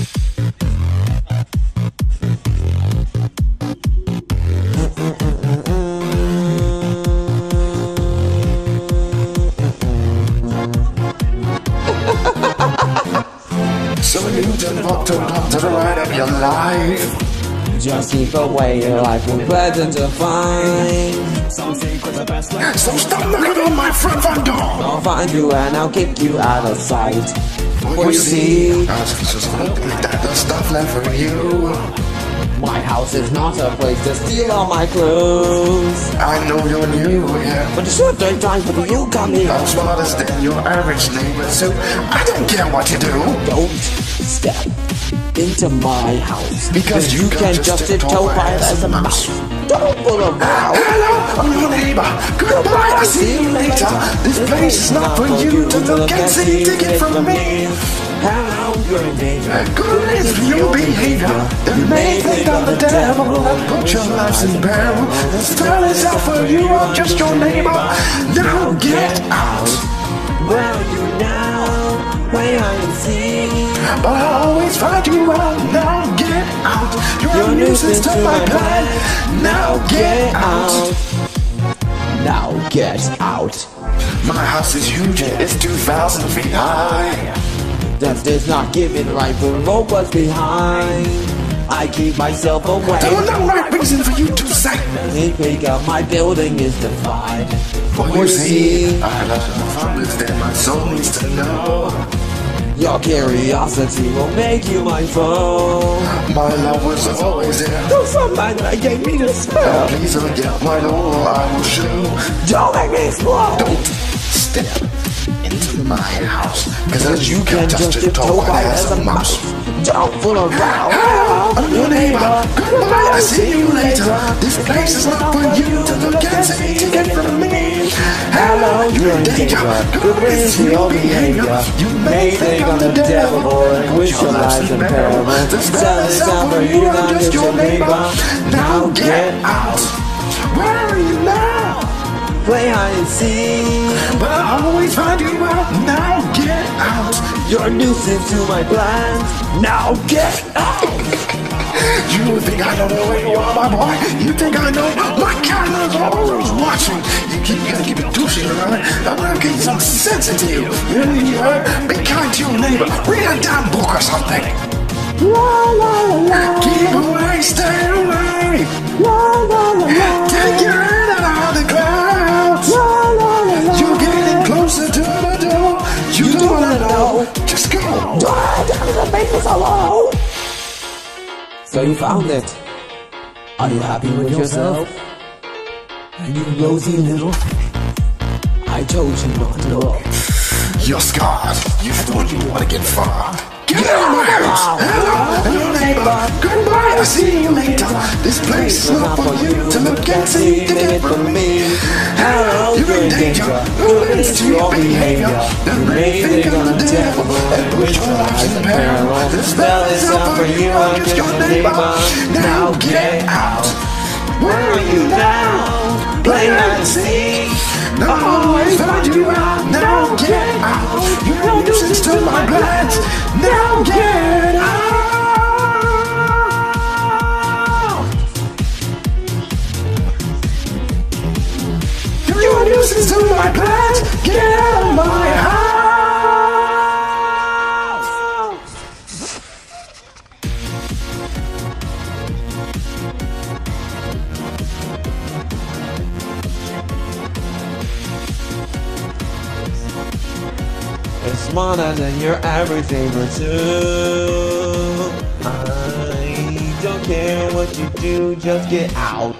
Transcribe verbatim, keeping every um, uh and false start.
So you turn walk to to the right of your life. Just keep away, your life will be pleasant to find. So stop knocking on my front front door. I'll find you and I'll kick you out of sight. For you see, there's stuff left for you. My house is not a place to steal all my clothes. I know you're new here, but it's your third time before you come here. I'm smarter than your average neighbor, so I don't care what you do. Don't step into my house, because you can just tiptoe by as a mouse. Don't pull around. Hello, I'm your neighbor. Goodbye, I'll see you later. This place is not for you to look and see. Take it from me. Hello, you're in danger. Good is your behavior. The main thing of the devil and put your lives in peril. The spell is out for you, I'm just your neighbor. Now get out. Where are you now? Where are you seeing? But I always find you out. Now get out. You're a nuisance to my plan. Now get out. Now get out. My house is huge, it's two thousand feet high. That does not give it right for robots behind. I keep myself away. There was no right reason for you to say. They pick up my building is defied. For you see, I love my families that my soul needs to know. Your curiosity will make you my foe. My love was always there. Don't somebody that gave me the spell. Please forget my love, I will show. Don't make me explode. Don't step into my house, cause as you can just tiptoe by as a mouse. Don't fool around. Hello, I'm your neighbor. Goodbye, I'll see you later. This place is not for you to look and see. Take it from me. Hello, you're in danger. Good is your behavior. You may think I'm the devil and wish your lives in peril. The spell is out for you, I'm just your neighbor. Now get out. Where are you now? Play hide and seek, but I always find you out. Now get out. You're a nuisance to my plans. Now get out. You think I don't know where you are, my boy? You think I know? My camera's always watching. You keep gonna keep it douching around. I'm gonna get some sense into you. You know, you heard? Be kind to your neighbor. Read a damn book or something. La la la. Keep away, stay away. La la la. Take your head out of the clouds. La la la. You're getting closer to the door. You, you don't wanna know. Just go. Don't make me so low. So you found it. Are you happy with yourself? You rosy little. I told you not to look. You're scarred. You thought you want to get far. Get out of my house! Hello, hello neighbor. Goodbye, I'll see you later. This place is not for you to look and see. Take it from me. Hello, you're in danger. Good is to your behavior. The main thing of the devil and put your lives in peril. The spell is out for you, I'm just your neighbor. Now get out. Where are you now? Play hide and seek. I'll always find you out. Now get out. You're a nuisance to my plans. Now get out. You're a nuisance to my plans. Get out of my house. It's smarter than your average neighbor too. I don't care what you do, just get out.